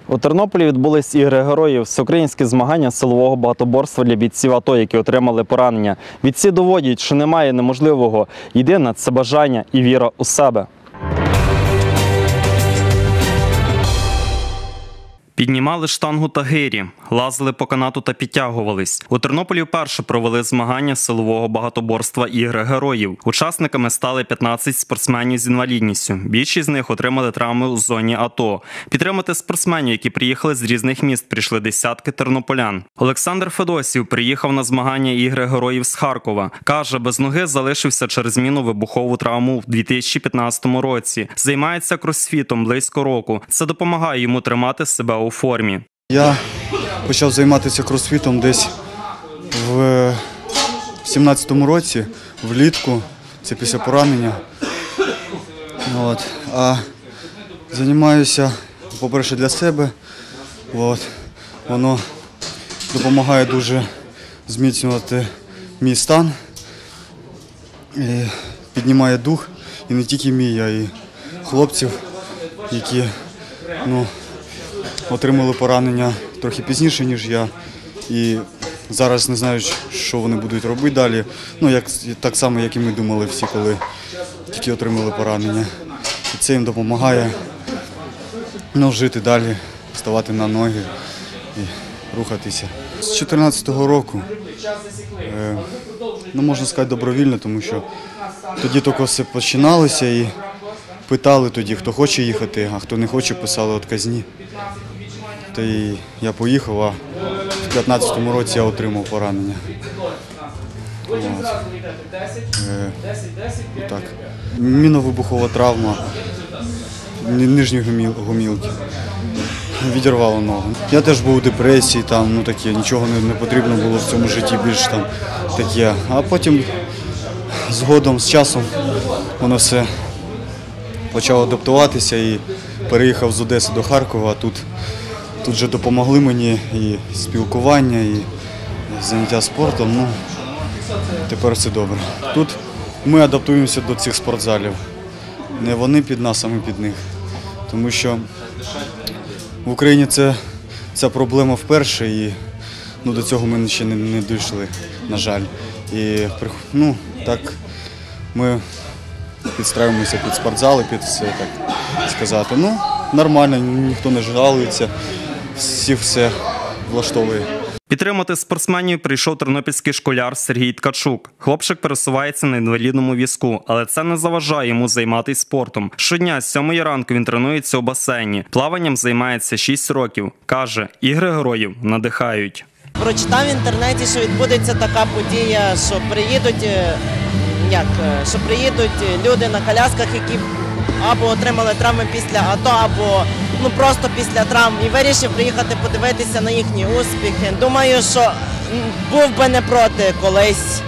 У Тернополі відбулись ігри героїв – всеукраїнські змагання силового багатоборства для бійців АТО, які отримали поранення. Бійці доводять, що немає неможливого. Єдине – це бажання і віра у себе. Піднімали штангу та гирі, лазили по канату та підтягувались. У Тернополі вперше провели змагання силового багатоборства «Ігри героїв». Учасниками стали 15 спортсменів з інвалідністю. Більшість з них отримали травми у зоні АТО. Підтримати спортсменів, які приїхали з різних міст, прийшли десятки тернополян. Олександр Федосів приїхав на змагання «Ігри героїв» з Харкова. Каже, без ноги залишився через мінно-вибухову травму в 2015 році. Займається кросфітом близько року. Це допомагає йому тримати себе у формі. Я почав займатися кросфітом десь в 17-му році, влітку, це після поранення. А займаюся, по-перше, для себе. Воно допомагає дуже зміцнювати мій стан, і піднімає дух, і не тільки мій, а й хлопців, які отримали поранення трохи пізніше, ніж я, і зараз не знають, що вони будуть робити далі. Так само, як і ми думали всі, коли тільки отримали поранення. І це їм допомагає жити далі, ставати на ноги і рухатися. З 2014 року, можна сказати, добровільно, тому що тоді тільки все починалося і питали тоді, хто хоче їхати, а хто не хоче, писали відказні. Та і я поїхав, а в 2015 році я отримав поранення. Мінно-вибухова травма нижньої гомілки. Відірвало ногу. Я теж був у депресії, нічого не потрібно було в цьому житті більше таке. А потім згодом, з часом, воно все почало адаптуватися і переїхав з Одеси до Харкова. Тут вже допомогли мені і спілкування, і заняття спортом. Тепер все добре. Тут ми адаптуємося до цих спортзалів. Не вони під нас, а ми під них. Тому що в Україні ця проблема вперше, і до цього ми ще не дійшли, на жаль. І так ми підстраюємося під спортзали, під все, так сказати. Нормально, ніхто не жалується, всіх все влаштовує. Підтримати спортсменів прийшов тернопільський школяр Сергій Ткачук. Хлопчик пересувається на інвалідному візку, але це не заважає йому займатися спортом. Щодня з 7 ранку він тренується у басейні. Плаванням займається 6 років. Каже, ігри героїв надихають. Прочитав в інтернеті, що відбудеться така подія, що приїдуть люди на колясках, які або отримали травми після АТО, або просто після травм, і вирішив приїхати подивитися на їхні успіхи. Думаю, що був би не проти колись.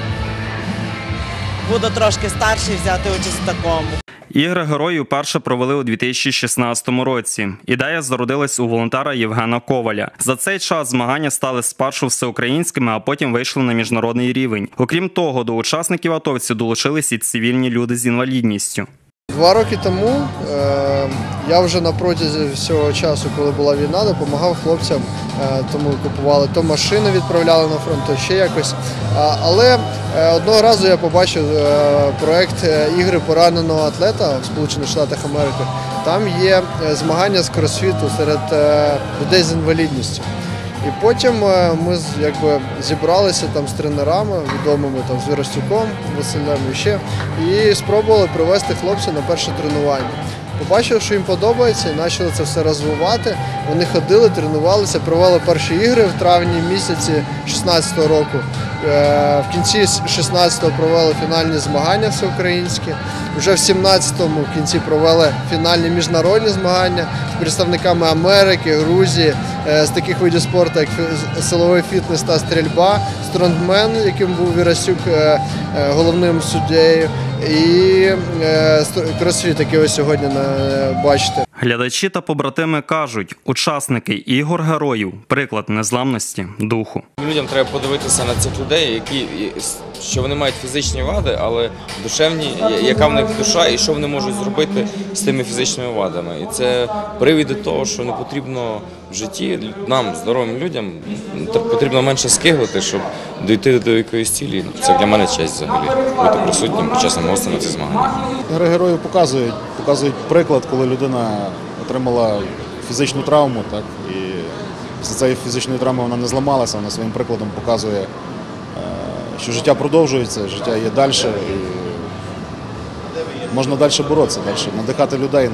Буду трошки старший взяти участь в такому. Ігри героїв вперше провели у 2016 році. Ідея зародилась у волонтера Євгена Коваля. За цей час змагання стали спершу всеукраїнськими, а потім вийшли на міжнародний рівень. Окрім того, до учасників атовців долучились і цивільні люди з інвалідністю. 2 роки тому я вже на протязі всього часу, коли була війна, допомагав хлопцям, тому купували то машини, відправляли на фронт, то ще якось. Але одного разу я побачив проєкт «Ігри пораненого атлета» в Сполучених Штатах Америки. Там є змагання з кросфіту серед людей з інвалідністю. І потім ми зібралися з тренерами відомими, з Віростюком, Василем і спробували привести хлопців на перше тренування. Побачив, що їм подобається, і почали це все розвивати. Вони ходили, тренувалися, провели перші ігри в травні місяці 2016 року. В кінці 2016-го провели фінальні змагання всеукраїнські. Вже в 2017-му в кінці провели фінальні міжнародні змагання з представниками Америки, Грузії, з таких видів спорту, як силовий фітнес та стрільба, стронгмен, яким був Вірастюк головним суддею, і кросфіт, який ви сьогодні бачите. Глядачі та побратими кажуть, учасники ігор героїв – приклад незламності духу. Людям треба подивитися на цих людей, що вони мають фізичні вади, але душевні, яка в них душа і що вони можуть зробити з тими фізичними вадами. І це привід до того, що не потрібно в житті нам, здоровим людям, потрібно менше скиглити, щоб дійти до якоїсь цілі. Це для мене честь взагалі, бути присутнім під час гостя на цих змаганнях. Ігри героїв показують приклад, коли людина отримала фізичну травму, так, і після цієї фізичної травми вона не зламалася, вона своїм прикладом показує, що життя продовжується, життя є далі, і можна далі боротися, надихати людей,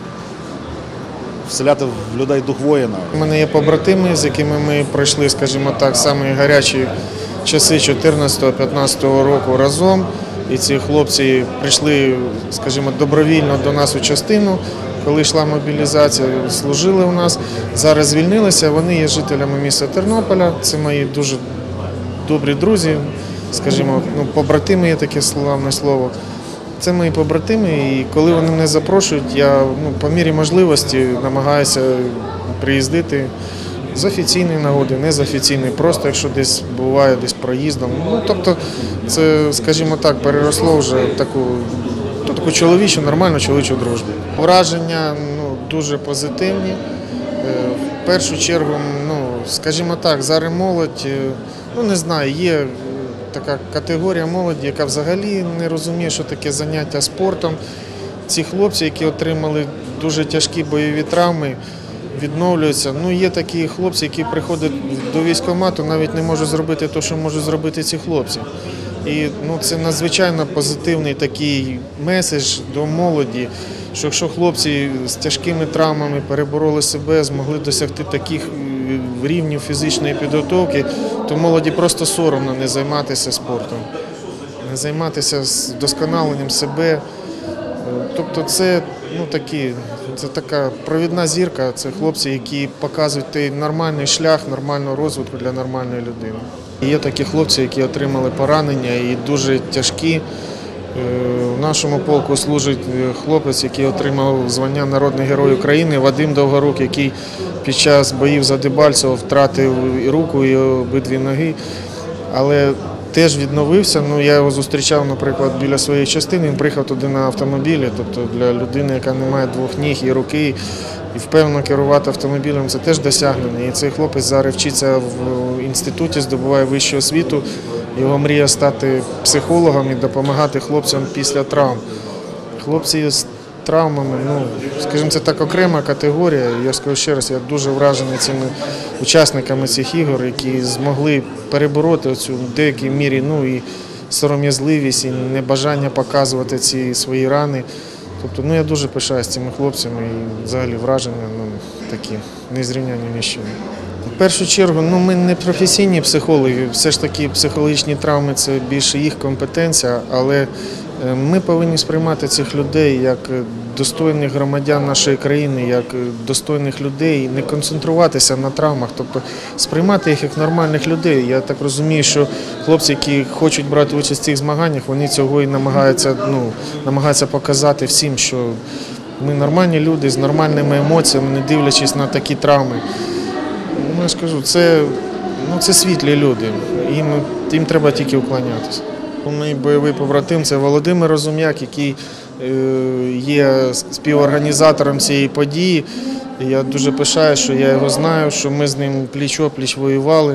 вселяти в людей дух воїна. У мене є побратими, з якими ми пройшли, скажімо так, самі гарячі часи 2014-2015 року разом. І ці хлопці прийшли, скажімо, добровільно до нас у частину, коли йшла мобілізація, служили у нас. Зараз звільнилися, вони є жителями міста Тернополя, це мої дуже добрі друзі, скажімо, побратими є таке славне слово. Це мої побратими, і коли вони мене запрошують, я по мірі можливості намагаюся приїздити з офіційної нагоди, не з офіційної, просто якщо десь буває, десь проїздом. Тобто це, скажімо так, переросло вже в таку чоловічу, нормальну чоловічу дружбу. Враження дуже позитивні. В першу чергу, скажімо так, зараз молодь, не знаю, є така категорія молоді, яка взагалі не розуміє, що таке заняття спортом. Ці хлопці, які отримали дуже тяжкі бойові травми, відновлюються. Є такі хлопці, які приходять до військкомату, навіть не можуть зробити те, що можуть зробити ці хлопці. І це надзвичайно позитивний такий меседж до молоді, що якщо хлопці з тяжкими травмами перебороли себе, змогли досягти таких рівнів фізичної підготовки, то молоді просто соромно не займатися спортом, не займатися вдосконаленням себе. Тобто це така провідна зірка, це хлопці, які показують той нормальний шлях, нормального розвитку для нормальної людини. Є такі хлопці, які отримали поранення і дуже тяжкі. В нашому полку служить хлопець, який отримав звання Народний герой України, Вадим Довгорук, який під час боїв за Дебальцево втратив і руку, і обидві ноги, але теж відновився. Я його зустрічав, наприклад, біля своєї частини, він приїхав туди на автомобілі, тобто для людини, яка не має двох ніг і руки, і впевнено керувати автомобілем, це теж досягнення. І цей хлопець зараз вчиться в інституті, здобуває вищу освіту. Його мрія стати психологом і допомагати хлопцям після травм. Хлопці з травмами, скажімо, це так окрема категорія. Я скажу ще раз, я дуже вражений цими учасниками цих ігор, які змогли перебороти цю в деякій мірі і сором'язливість, і небажання показувати ці свої рани. Тобто, я дуже пишаюсь цими хлопцями і взагалі враження такі, незрівнянні ні з чим. В першу чергу, ми не професійні психологи, все ж таки психологічні травми – це більше їх компетенція, але ми повинні сприймати цих людей як достойних громадян нашої країни, як достойних людей, не концентруватися на травмах, тобто сприймати їх як нормальних людей. Я так розумію, що хлопці, які хочуть брати участь в цих змаганнях, вони цього і намагаються показати всім, що ми нормальні люди з нормальними емоціями, не дивлячись на такі травми. Я ж кажу, це світлі люди, їм треба тільки уклонятися. Мій бойовий побратим – це Володимир Розум'як, який є співорганізатором цієї події. Я дуже пишаюся, що я його знаю, що ми з ним пліч-о-пліч воювали.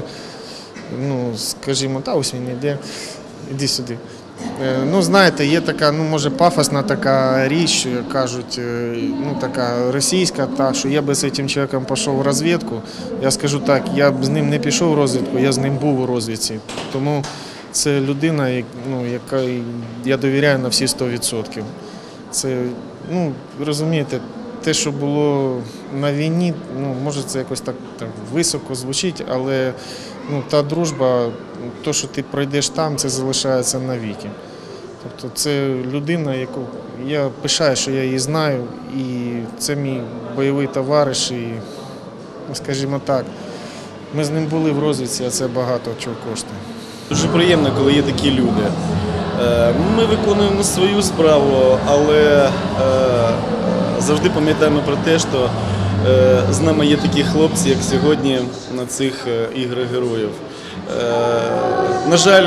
Скажімо, ось він йде, іди сюди. Знаєте, є така, може пафосна така річ, кажуть, така російська, що я би з цим чоловіком пішов в розвідку. Я скажу так, я б з ним не пішов в розвідку, я з ним був у розвідці. Тому це людина, яка я довіряю на всі 100%. Це, розумієте, те, що було на війні, може це якось так високо звучить, але та дружба, то, що ти пройдеш там, це залишається навіки. Тобто це людина, яку я пишаю, що я її знаю, і це мій бойовий товариш, і, скажімо так, ми з ним були в розвідці, а це багато чого коштує. Дуже приємно, коли є такі люди. Ми виконуємо свою справу, але завжди пам'ятаємо про те, що з нами є такі хлопці, як сьогодні на цих іграх героїв. На жаль,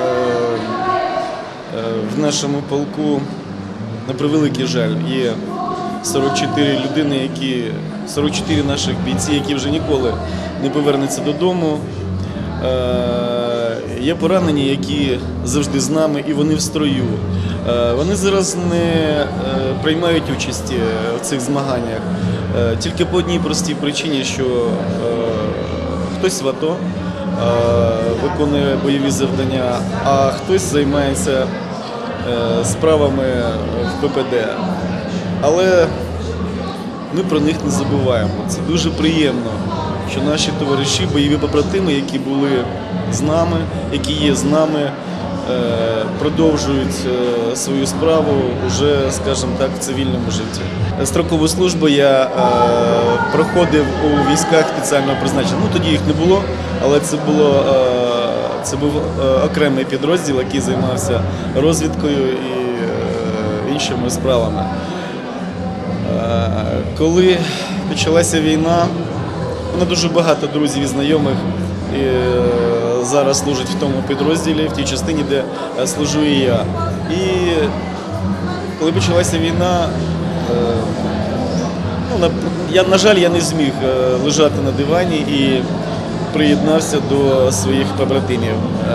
в нашому полку, на превеликий жаль, є 44 людини, 44 наших бійці, які вже ніколи не повернуться додому. Є поранені, які завжди з нами, і вони в строю. Вони зараз не приймають участі в цих змаганнях тільки по одній простій причині, що хтось в АТО виконує бойові завдання, а хтось займається справами в ППД. Але ми про них не забуваємо. Це дуже приємно, що наші товариші, бойові побратими, які були з нами, які є з нами, продовжують свою справу вже, скажімо так, в цивільному житті. Строкову службу я проходив у військах спеціального призначення. Ну, тоді їх не було, але це був окремий підрозділ, який займався розвідкою і іншими справами. Коли почалася війна, у мене дуже багато друзів і знайомих зараз служать в тому підрозділі, в тій частині, де служу і я. І коли почалася війна, на жаль, я не зміг лежати на дивані і приєднався до своїх побратимів.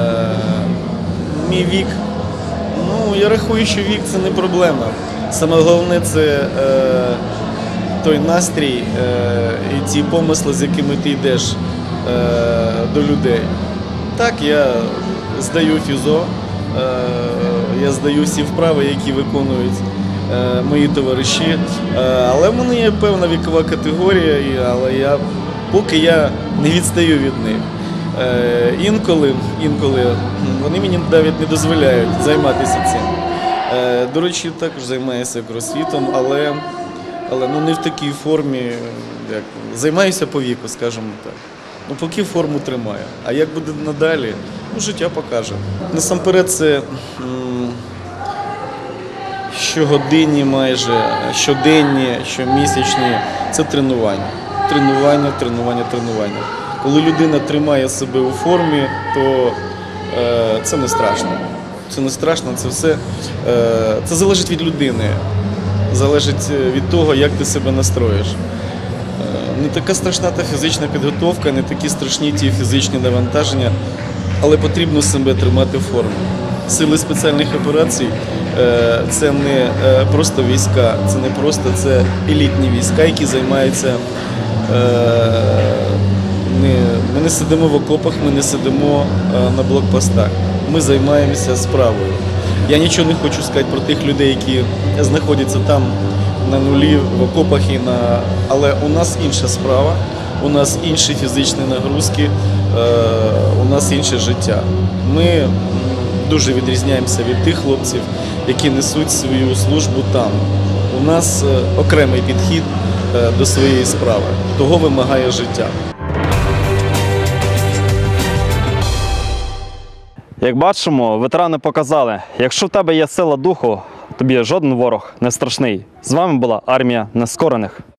Мій вік, я рахую, що вік – це не проблема. Саме головне – це той настрій і ті помисли, з якими ти йдеш до людей. Так, я здаю фізо, я здаю всі вправи, які виконують мої товариші, але в мене є певна вікова категорія, але поки я не відстаю від них. Інколи вони мені навіть не дозволяють займатися цим. До речі, також займаюся кросфітом, але не в такій формі, займаюся по віку, скажімо так. Поки форму тримаю. А як буде надалі, життя покаже. Насамперед, це щогодинні майже, щоденні, щомісячні – це тренування. Тренування. Коли людина тримає себе у формі, то це не страшно. Це не страшно, це все. Це залежить від людини, залежить від того, як ти себе настроїш. Не така страшна та фізична підготовка, не такі страшні ті фізичні навантаження, але потрібно себе тримати в формі. Сили спеціальних операцій – це не просто війська, це елітні війська, які займаються. Ми не сидимо в окопах, ми не сидимо на блокпостах. Ми займаємося справою. Я нічого не хочу сказати про тих людей, які знаходяться там на нулі, в окопах, але у нас інша справа, у нас інші фізичні нагрузки, у нас інше життя. Ми дуже відрізняємося від тих хлопців, які несуть свою службу там. У нас окремий підхід до своєї справи. Того вимагає життя. Як бачимо, ветерани показали, якщо в тебе є сила духу, тобі жоден ворог не страшний. З вами була армія нескорених.